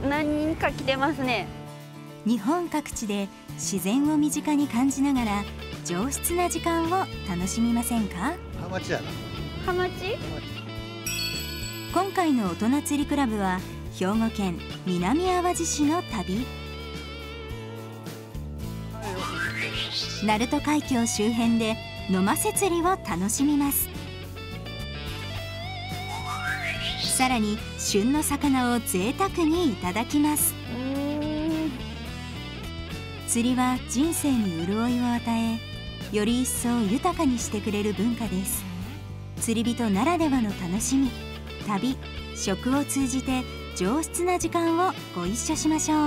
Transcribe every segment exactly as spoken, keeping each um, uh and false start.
何人か来てますね。 日本各地で自然を身近に感じながら上質な時間を楽しみませんか？ ハマチやな。 ハマチ？ 今回の大人釣りクラブは兵庫県南あわじ市の旅。鳴門海峡周辺で野間瀬釣りを楽しみます。さらに旬の魚を贅沢にいただきます。釣りは人生に潤いを与え、より一層豊かにしてくれる文化です。釣り人ならではの楽しみ、旅、食を通じて上質な時間をご一緒しましょう。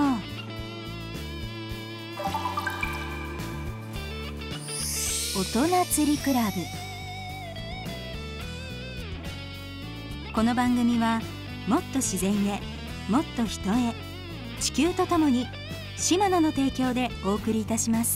大人釣りクラブ。この番組はもっと自然へ、もっと人へ、地球とともにしまなの提供でお送りいたします。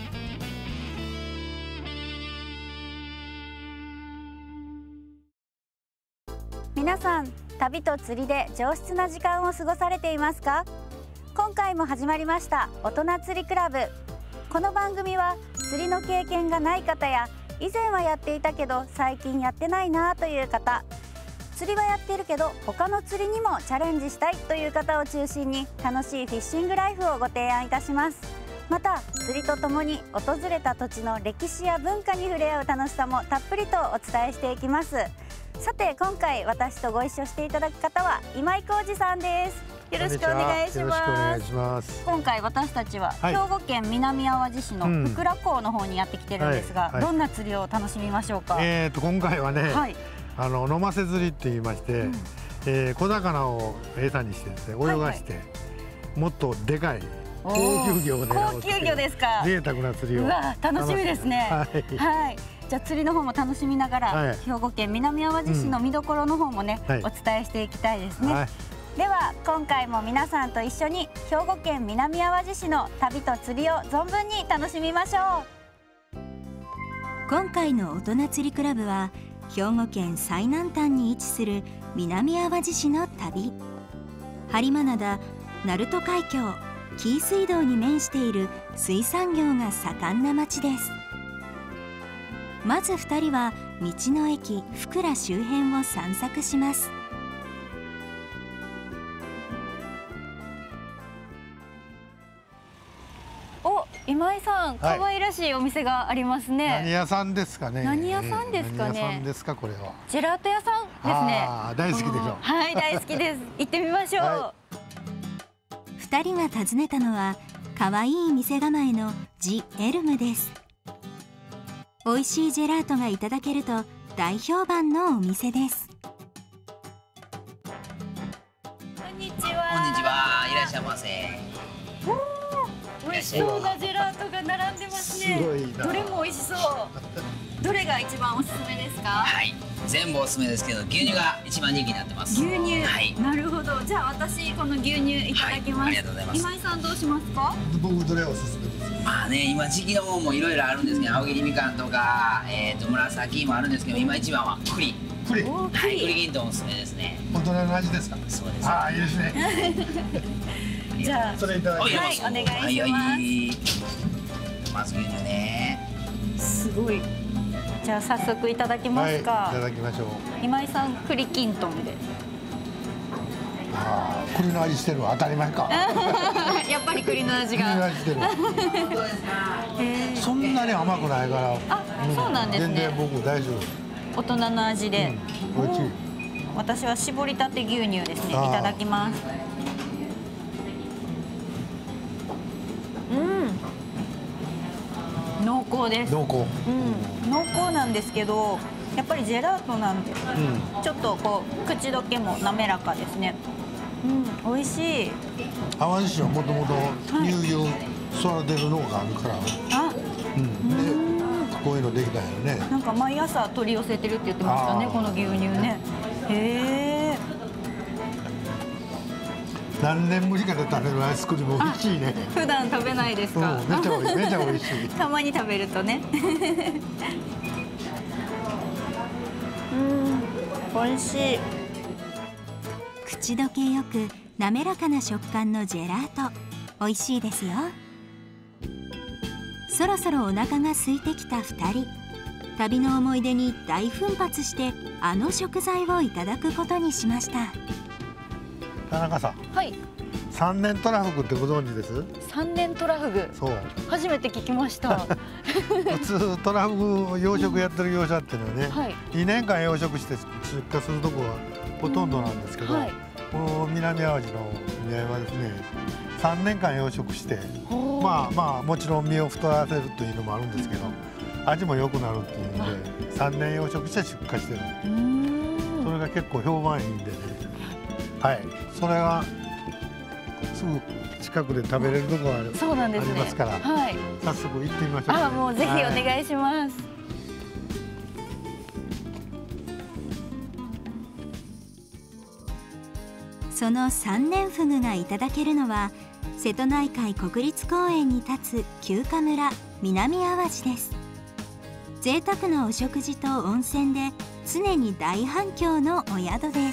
皆さん、旅と釣りで上質な時間を過ごされていますか？今回も始まりました大人釣りクラブ。この番組は釣りの経験がない方や、以前はやっていたけど最近やってないなという方、釣りはやっているけど他の釣りにもチャレンジしたいという方を中心に楽しいフィッシングライフをご提案いたします。また釣りとともに訪れた土地の歴史や文化に触れ合う楽しさもたっぷりとお伝えしていきます。さて今回私とご一緒していただく方は今井浩二さんです。よろしくお願いします。今回私たちは兵庫県南淡路市の福良港の方にやってきてるんですが、どんな釣りを楽しみましょうか？ えっと今回はね、はい、あの野間瀬釣りって言いまして、うん、えー、小魚を餌にしてですね、泳がして、はいはい、もっとでかい高級魚を狙う。高級魚ですか？贅沢な釣りを。うわ、楽しみですね。はい、はい、じゃあ釣りの方も楽しみながら、はい、兵庫県南淡路市の見どころの方もね、うん、お伝えしていきたいですね。はい、では今回も皆さんと一緒に兵庫県南淡路市の旅と釣りを存分に楽しみましょう。 今回の大人釣りクラブは兵庫県最南端に位置する南淡路市の旅。播磨灘、鳴門海峡、紀伊水道に面している水産業が盛んな町です。まずふたりは道の駅福良周辺を散策します。 お、今井さん、可愛らしいお店がありますね。 何屋さんですかね。 何屋さんですかね。 何屋さんですか、これは。 ジェラート屋さんですね。 ああ、大好きでしょ。 はい、大好きです。行ってみましょう。はい、ふたりが訪ねたのは可愛い店構えのジ・エルムです。美味しいジェラートがいただけると大評判のお店です。 こんにちは。 こんにちは。いらっしゃいませ。 美味しそうなジェラートが並んでますね。すごいな。どれも美味しそう。どれが一番おすすめですか？ はい、全部おすすめですけど、牛乳が一番人気になってます。 牛乳。はい。なるほど。じゃあ私この牛乳いただきます。はい、ありがとうございます。今井さんどうしますか？ 僕どれおすすめですか？ まあね、今時期のもんもいろいろあるんですけど、青桐みかんとか、えっと紫もあるんですけど、今一番は栗。 栗。 はい、栗きんとんおすすめですね。 大人の味ですか？ そうです。 ああ、いいですね。 じゃあそれいただきます。 はい、お願いします。はいはい、 まず牛乳ね。 すごい。じゃあ早速いただきますか。 はい、いただきましょう。 今井さん、栗きんとんで。 ああ、栗の味してるわ。当たり前か。 やっぱり栗の味が。 栗の味してるわ。そんなに甘くないから。 あ、そうなんですね。 全然僕大丈夫。 大人の味で。 美味しい。 私は絞りたて牛乳ですね。いただきます。濃厚です。 濃厚。 うん、濃厚なんですけど、やっぱりジェラートなんで、うん、ちょっとこう口どけも滑らかですね。うん、美味しい。 淡路市はもともと乳牛育てる農家あるから。あ、うん。で、こういうのできたんやね。 なんか毎朝取り寄せてるって言ってましたね、この牛乳ね。へえ。 何年ぶりかで食べるアイスクリーム美味しいね。 普段食べないですか？ うん、めちゃ美味しい。めちゃ美味しい。 たまに食べるとね。うん、美味しい。 口どけよく滑らかな食感のジェラート、美味しいですよ。そろそろお腹が空いてきたふたり、旅の思い出に大奮発してあの食材をいただくことにしました。 田中さん、 はい、 三年トラフグってご存知です？ 三年トラフグ、 そう、 初めて聞きました。 普通トラフグ養殖やってる業者っていうのはね、はい、にねんかん養殖して出荷するとこはほとんどなんですけど、はい、この南淡路の組合はですね、さんねんかん養殖して、まあまあもちろん身を太らせるというのもあるんですけど、味も良くなるっていうのでさんねん養殖して出荷してる。それが結構評判いいんでね、はい、それがすぐ近くで食べれるところがある、そうなんですね、ありますから、はい、早速行ってみましょう。 あ、もうぜひお願いします。はい、 その三年フグがいただけるのは瀬戸内海国立公園に立つ休暇村南淡路です。贅沢なお食事と温泉で常に大反響のお宿です。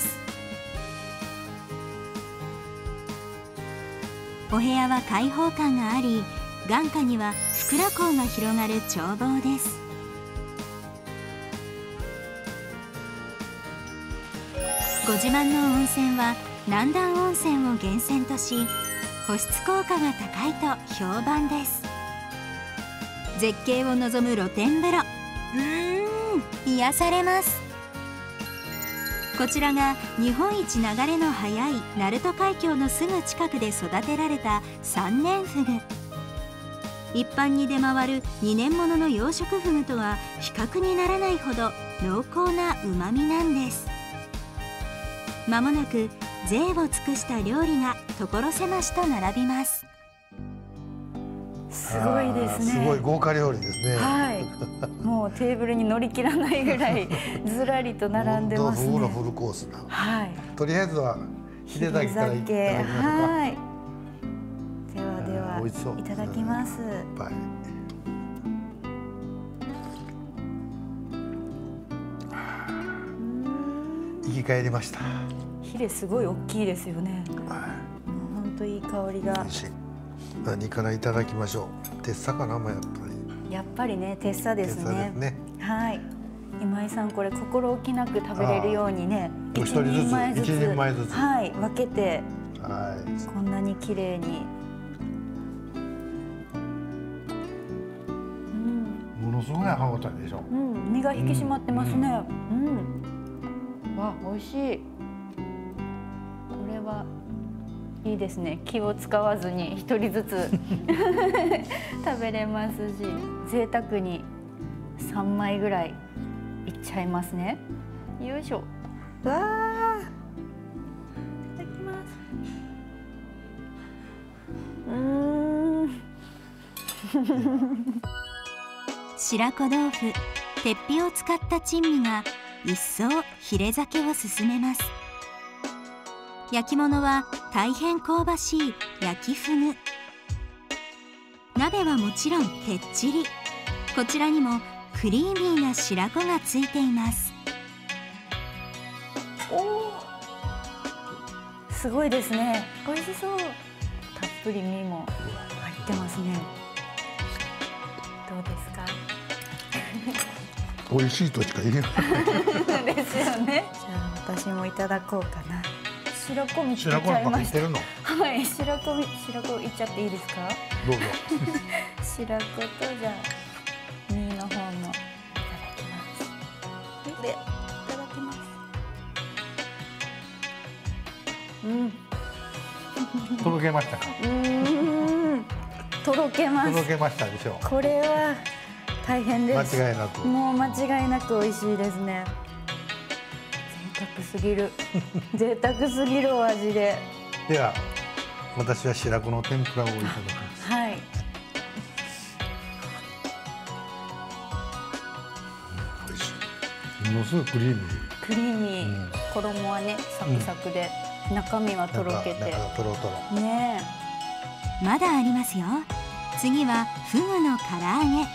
お部屋は開放感があり、眼下には福良港が広がる眺望です。ご自慢の温泉は南段温泉を源泉とし、保湿効果が高いと評判です。絶景を望む露天風呂、うーん、癒されます。こちらが日本一流れの速い鳴門海峡のすぐ近くで育てられた三年フグ。一般に出回るにねんものの養殖フグとは比較にならないほど濃厚なうまみなんです。まもなく贅を尽くした料理が所狭しと並びます。 すごいですね。 すごい豪華料理ですね。 はい。もうテーブルに乗り切らないぐらいずらりと並んでますね。 フルフルコースな。 はい。 とりあえずはヒレ酒からいただきましょうか。 はい。ではでは、いただきます。はい。 生き返りました。 ヒレすごい大きいですよね。はい。もう本当いい香りが。 何からいただきましょう。てっさかな、まあ、やっぱり。 やっぱりね、てっさですね。ですね。はい。今井さん、これ心置きなく食べれるようにね。 一人前ずつ。一人前ずつ。 はい、分けて。 はい。 こんなに綺麗に。 うん。ものすごい歯ごたえでしょ。 うん、身が引き締まってますね。うん。うん、わ、美味しい。これは。いいですね。気を使わずに一人ずつ食べれますし、贅沢に三枚ぐらいいっちゃいますね。よいしょ。わあ。いただきます。うーん。 白子豆腐、てっぴを使った珍味が一層ヒレ酒を進めます。焼き物は大変香ばしい焼きフグ。鍋はもちろんてっちり。こちらにもクリーミーな白子がついています。 おお、すごいですね。美味しそう。たっぷり身も入ってますね。どうですか？ 美味しいとしか言えない。 ですよね。じゃあ私もいただこうかな。白子見つけちゃいました。はい、白子白子いっちゃっていいですか？ どうぞ。 白子とじゃあ身の方もいただきます。で、いただきます。うん。 とろけましたか？ うん。とろけます。 とろけましたでしょう。 これは大変です。 間違いなく。 もう間違いなく美味しいですね。贅沢すぎる贅沢すぎるお味で。 では私は白子の天ぷらをいただきます。 はい。 美味しい。ものすごいクリーミー。 クリーミー。うん、衣はねサクサクで、うん、中身はとろけて。 中トロトロ。 ねえ。まだありますよ。次はフグの唐揚げ。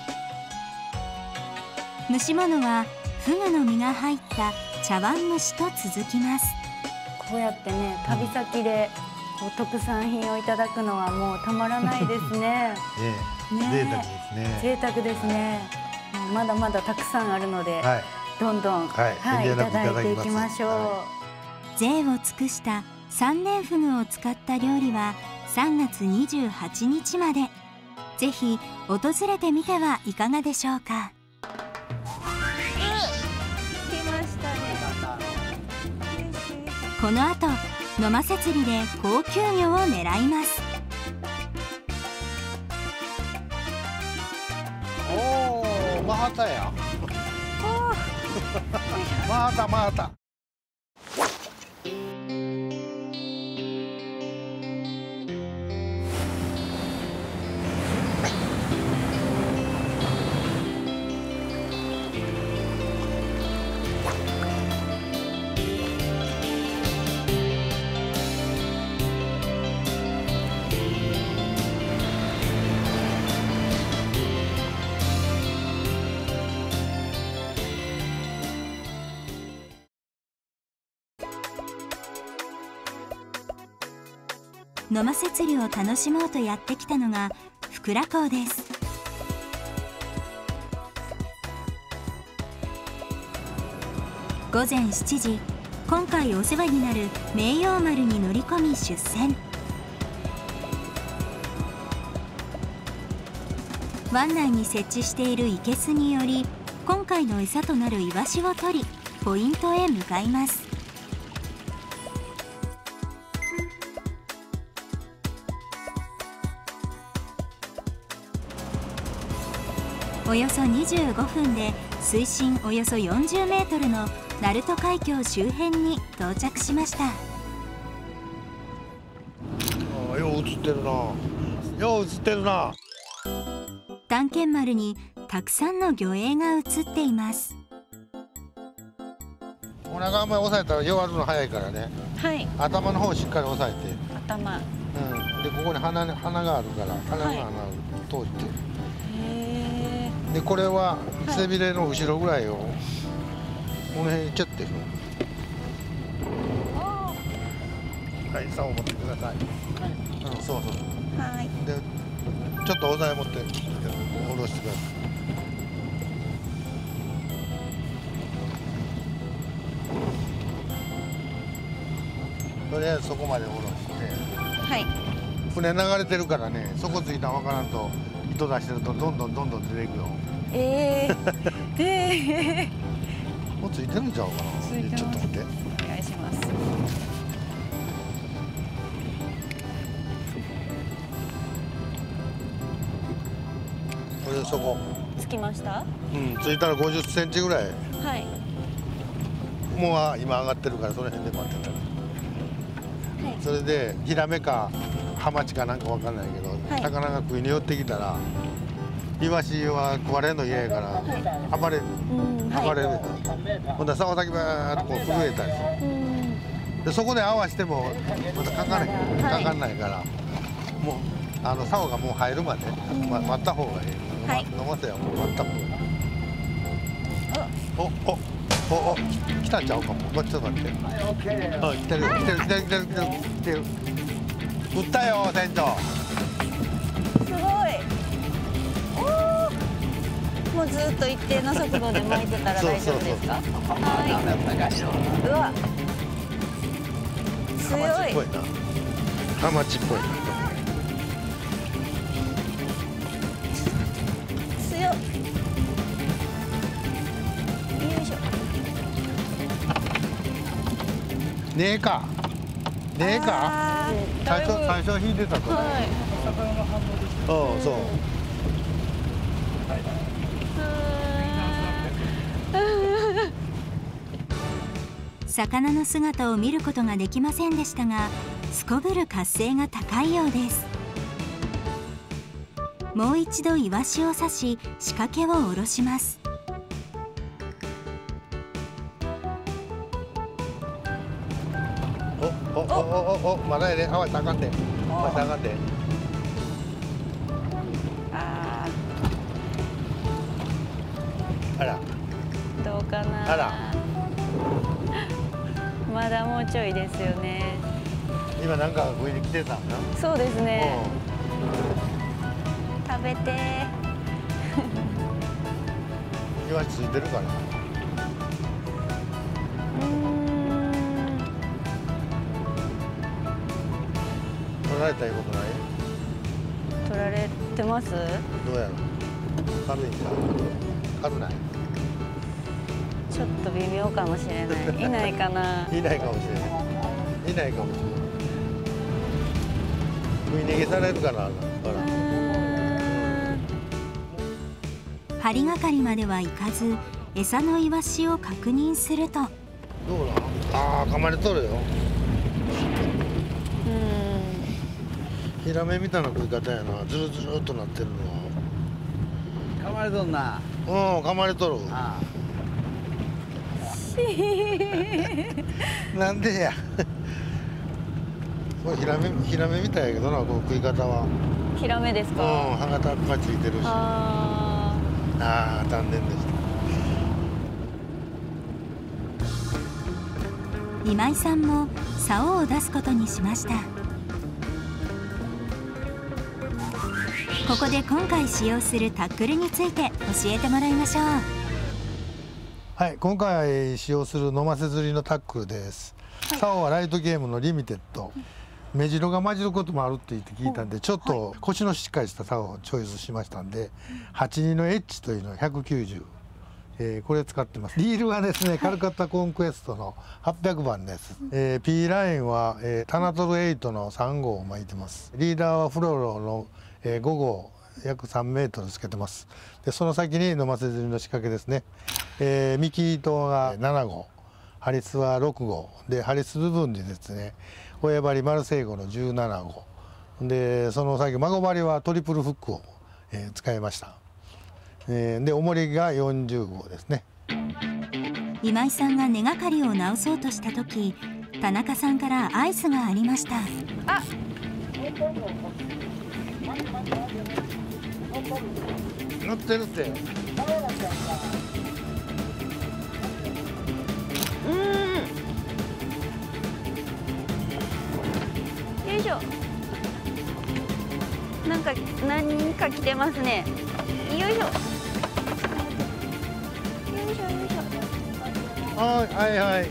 蒸し物はフグの身が入った茶碗蒸しと続きます。 こうやってね、旅先でこう特産品をいただくのはもうたまらないですね。 ね、贅沢ですね。 贅沢ですね。まだまだたくさんあるので、はい、どんどん、はい、はい、いただいていきましょう。はい、 贅を尽くした三年ふぐを使った料理はさんがつにじゅうはちにちまで。ぜひ訪れてみてはいかがでしょうか。この後、野間瀬釣りで高級魚を狙います。 おお、またや。またまた。 野間瀬釣りを楽しもうとやってきたのが福良港です。ごぜんしちじ、今回お世話になる明陽丸に乗り込み出船。湾内に設置している生けすにより、今回の餌となるイワシを取り、ポイントへ向かいます。およそにじゅうごふんで水深およそよんじゅうメートルの鳴門海峡周辺に到着しました。 ああ、よう映ってるな。よう映ってるな。 探検丸にたくさんの魚影が映っています。 お腹あんまり押さえたら弱るの早いからね。 はい。 頭の方しっかり押さえて。 頭。 うん。でここに鼻鼻があるから鼻の穴を通って。でこれは背びれの後ろぐらいを、はい、この辺にちょっとはい、竿を持ってください。はい、うん、そうそう。はい。でちょっと押さえ持って下ろしてください。とりあえずそこまで下ろして。はい。船流れてるからね、底ついたらわからんと。糸出してるとどんどんどんどん出ていくよ。ええー。ええー。もうついてるんちゃうかな。ちょっと待って。 お願いします。 これそこ。 つきました。 うん、ついたらごじゅっセンチぐらい。 はい。 もう今上がってるからその辺で待ってたら。はい。それでヒラメかハマチかなんかわかんないけど、はい、魚が食いに寄ってきたら。イワシは食われるの嫌やから、はい、暴れる、暴れる。ほんで竿先ばーっとこう震えたりする。でそこで合わしてもまたかかんない、はい、かかんないから、もうあの竿がもう入るまで、ま、待った方がいい。はい、飲ませよ、待った方がいい。おおおお来たんちゃうかも。ちょっと待って。あ、来てる来てる来てる来てる来てる来てる。撃ったよ船長。 もうずっと一定の速度で巻いてたら大丈夫ですか？はい。うわ。強い。 ハマチっぽいな。 強い。よいしょ。 ねえか。ねえか。最初最初引いてたと。はい。うん、そう。 魚の姿を見ることができませんでしたが、すこぶる活性が高いようです。もう一度イワシを刺し、仕掛けを下ろします。 おおおおお、まだやで、あわたかんで、あわたかんで。ああら。 どうかな。 あら。 まだもうちょいですよね。 今なんか上に来てたんだ。 そうですね。食べて。 イワシついてるかな。 うん。 取られたいことない？ 取られてます？ どうやろう。軽いんか。数ない。 ちょっと微妙かもしれない。いないかな。 いないかもしれない。いないかもしれない。食い逃げされるかな。ほら。 針がかりまでは行かず、餌のイワシを確認すると。どうだ。ああ、噛まれとるよ。 うん。 ヒラメみたいな食い方やな。ずるずるっとなってるのは。 噛まれとんな。 うん、噛まれとる。 ああ。 なんでや。これヒラメ、ヒラメみたいやけどな、この食い方は。 ヒラメですか。 うん、歯がたっぱついてるし。ああ、残念でした。 今井さんも竿を出すことにしました。ここで今回使用するタックルについて教えてもらいましょう。 はい、今回使用する飲ませ釣りのタックルです。はい、竿はライトゲームのリミテッド。目白が混じることもあるって言って聞いたんで、ちょっと腰のしっかりした竿をチョイスしましたんで、はちじゅうにのエッジというのをひゃくきゅうじゅう、えー、これ使ってます。リールはですね、カルカッタコンクエストのはっぴゃくばんです。えー、P ラインは、えー、タナトルエイトのさん号を巻いてます。リーダーはフロロの、えー、ご号、約さんメートルつけてます。で、その先に飲ませ釣りの仕掛けですね。えー、ミキ糸がなな号、ハリスはろく号で、ハリス部分にですね、親針マルセイゴのじゅうなな号で、その先孫針はトリプルフックを、えー、使いました。えー、で、重りがよんじゅう号ですね。 今井さんが根がかりを直そうとした時、田中さんから合図がありました。 あ、 乗ってるって。 うん。よいしょ。なんか何人か来てますね。よいしょ。よいしょよいしょ。 はいはいはい。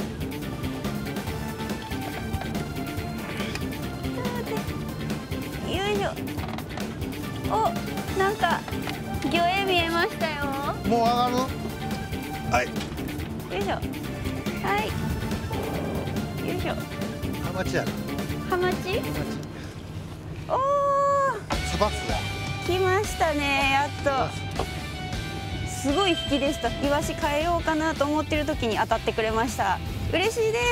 よいしょ。お、なんか魚影見えましたよ。 もう上がる？はい。 よいしょ。はい。よいしょ。 ハマチやな。 ハマチ？おお。 スバスだ。 来ましたね、やっと。すごい引きでした。イワシ変えようかなと思ってる時に当たってくれました。嬉しいです。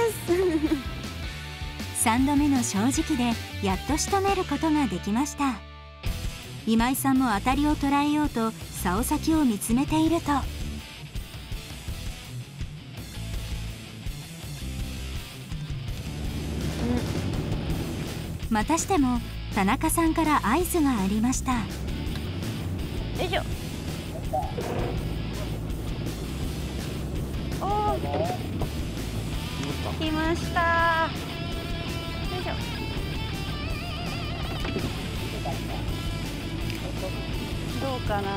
さんどめの正直でやっと仕留めることができました。今井さんも当たりを捉えようと竿先を見つめていると、またしても田中さんから合図がありました。 よいしょ。おー、来ました。よいしょ。どうかな。よ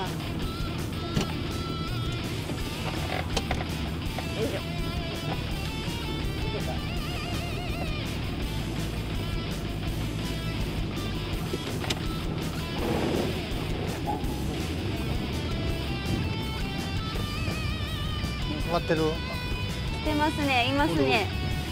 いしょ。 待ってる？ 来てますね、いますね。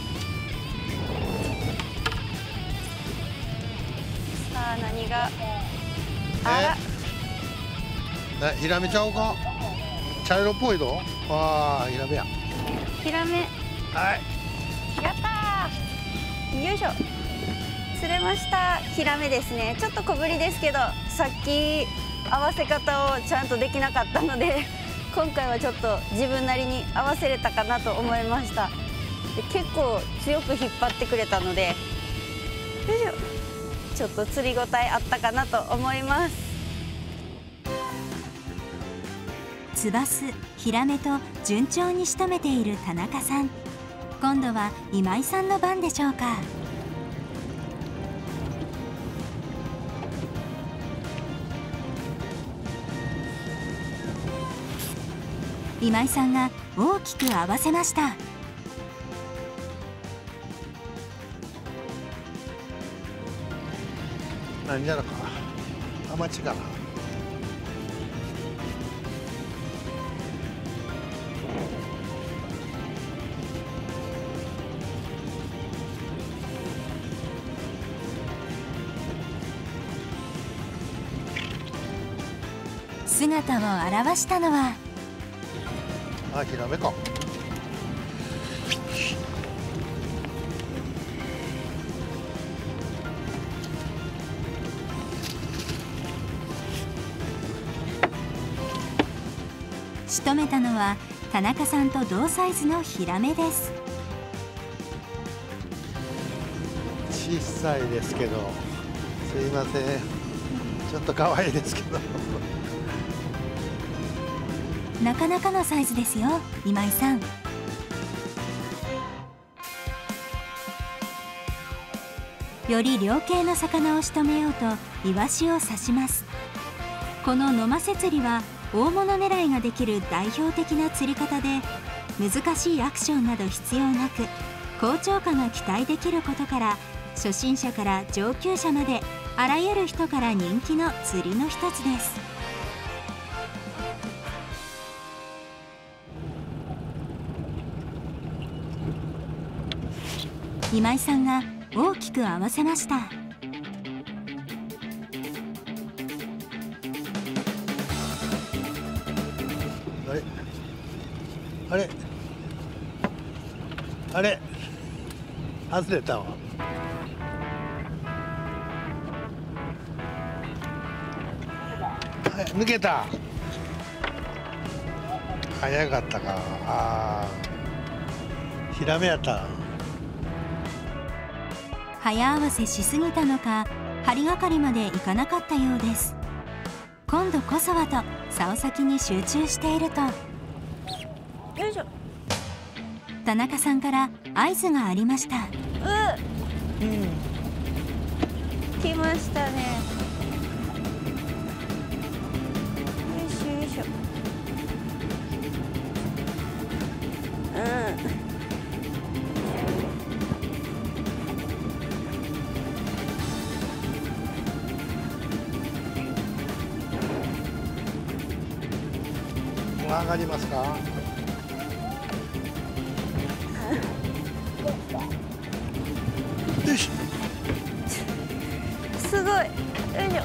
さあ、何が。あら。え、ヒラメちゃうか？茶色っぽいの？ああ、ヒラメや。 ヒラメ。 はい。 やったー。よいしょ。釣れました。ヒラメですね。ちょっと小ぶりですけど、さっき合わせ方をちゃんとできなかったので。今回はちょっと自分なりに合わせれたかなと思いました。で、結構強く引っ張ってくれたので、よいしょ、ちょっと釣りごたえあったかなと思います。 ツバス、ヒラメと順調に仕留めている田中さん。今度は今井さんの番でしょうか。 今井さんが大きく合わせました。 何やろか、ハマチかな。 姿を現したのは、 あ、ヒラメか。 仕留めたのは田中さんと同サイズのヒラメです。 小さいですけど、すいません、ちょっと可愛いですけどなかなかのサイズですよ、今井さん。より良系の魚を仕留めようとイワシを刺します。この野間瀬釣りは大物狙いができる代表的な釣り方で、難しいアクションなど必要なく高釣果が期待できることから、初心者から上級者まであらゆる人から人気の釣りの一つです。今井さんが大きく合わせました。 あれあれあれ外れたわ。はい、抜けた。早かったか。あー、ヒラメやった。 早合わせしすぎたのか、針がかりまでいかなかったようです。今度こそはと竿先に集中していると、 よいしょ。 田中さんから合図がありました。 うん、来ましたね。よいしょよいしょ。うん。 上がりますか。よし。 すごい。よいしょ。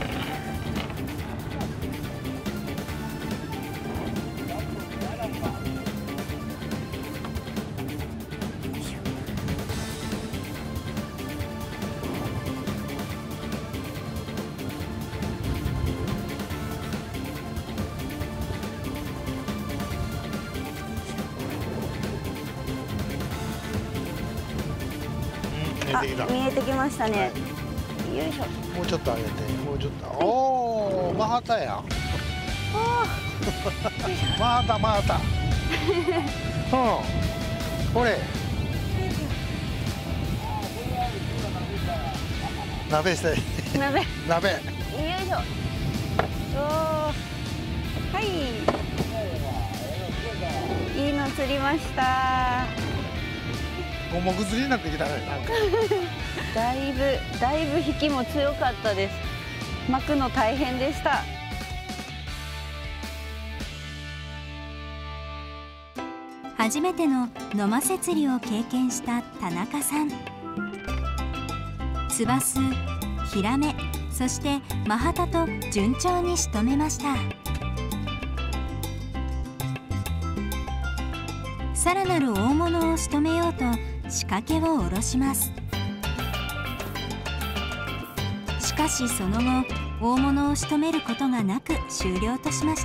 あ、見えてきましたね。はい、よいしょ。 もうちょっと上げて、もうちょっと。おお、マハタや。マハタ、マハタ。うん。これ。鍋したい。 鍋。 鍋。 よいしょ。おお。はい。いいの釣りました。 五目釣りになってきたね。なんかだいぶだいぶ引きも強かったです。巻くの大変でした。 初めての野間瀬釣りを経験した田中さん。ツバス、ヒラメ、そしてマハタと順調に仕留めました。さらなる大物を仕留めようと仕掛けを下ろします。しかしその後、大物を仕留めることがなく終了としました。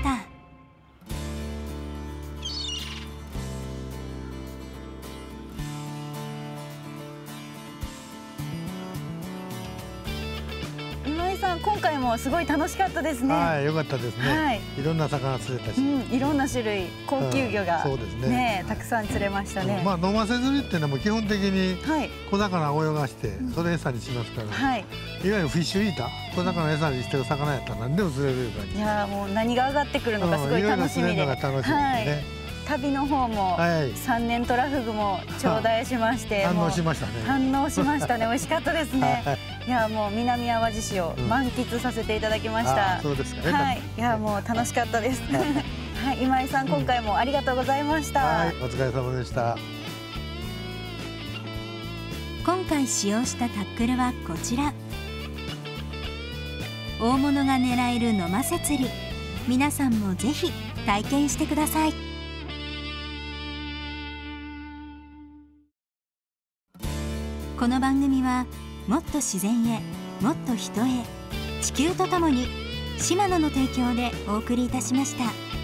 よい井さん、今回もすごい楽しかったですね。 はい、良かったですね。はい、いろんな魚釣れたし、 うん、いろんな種類高級魚が、うん、そうですね、ね、たくさん釣れましたね。 うん、まあ飲ませ釣りっていうのも基本的に小魚を泳がして、それ餌にしますから、はい、いわゆるフィッシュイーター、小魚餌にしてる魚やったら何でも釣れる感じ。 いやもう何が上がってくるのかすごい楽しみで、楽しみですね。旅の方も三年トラフグも頂戴しまして、 反応しましたね。 反応しましたね。美味しかったですね。いやもう南淡路市を満喫させていただきました。 そうですかね。 はい。いやもう楽しかったです。はい。今井さん、今回もありがとうございました。 はい。お疲れ様でした。 今回使用したタックルはこちら。大物が狙える野間瀬釣り、皆さんもぜひ体験してください。この番組はもっと自然へ、もっと人へ、地球とともに、シマノの提供でお送りいたしました。